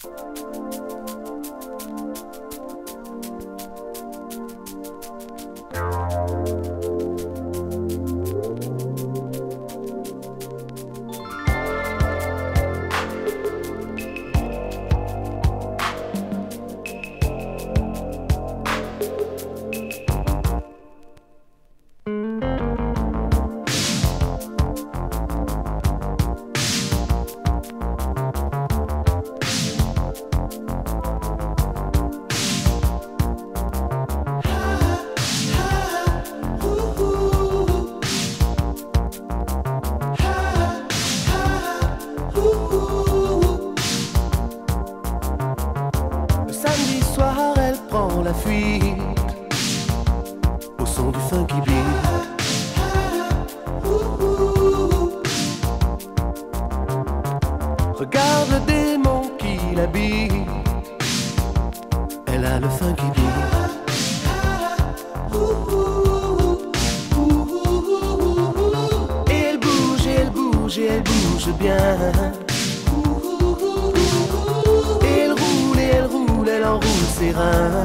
La fuite au son du funky beat. Regarde le démon qui l'habite, elle a le funky beat. Et elle bouge, et elle bouge, et elle bouge bien. Et elle roule, et elle roule, elle enroule ses reins.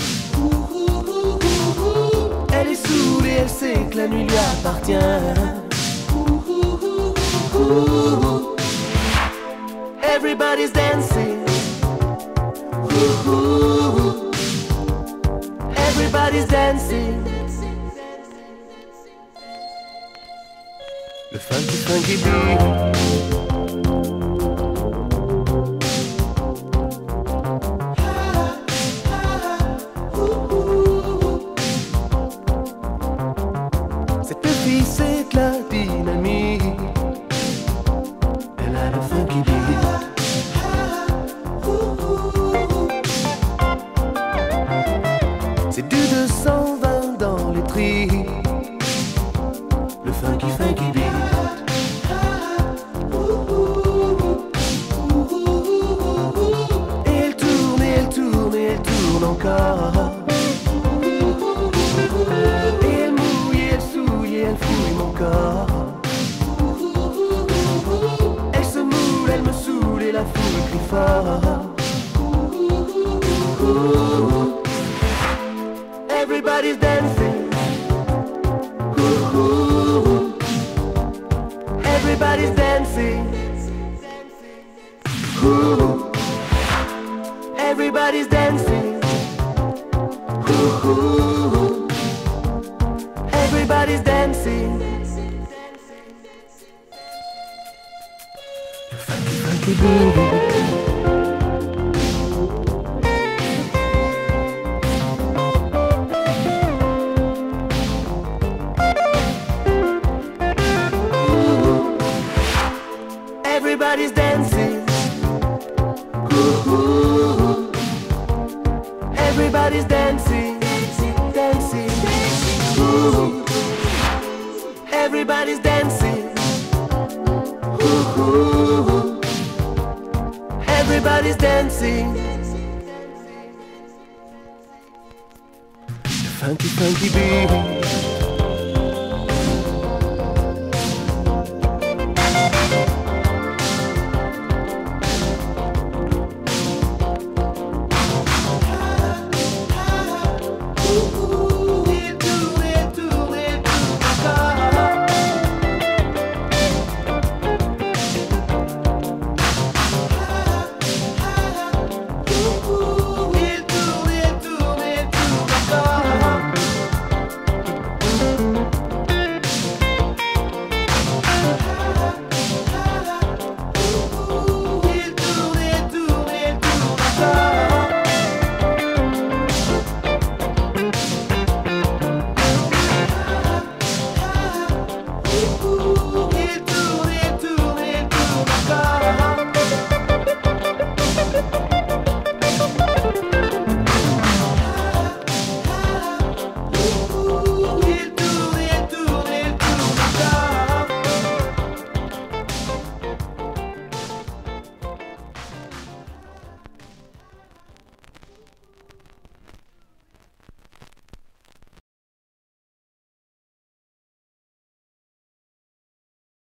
Elle est saoule et elle sait que la nuit lui appartient. Everybody's dancing. Everybody's dancing. Le funky, funky beat. C'est de la dynamite, elle a le funky beat. C'est du 220 dans les tripes, le funky, funky beat. Et elle tourne, et elle tourne, et elle tourne encore. Elle fouille mon corps. Elle se moule, elle me saoule et la foule crie fort. Everybody's dancing. Everybody's dancing. Everybody's dancing. Everybody's dancing. Funky, funky beat. Everybody's dancing. Everybody's dancing. Dancing. Everybody's dancing. Everybody's dancing. Funky, funky beat.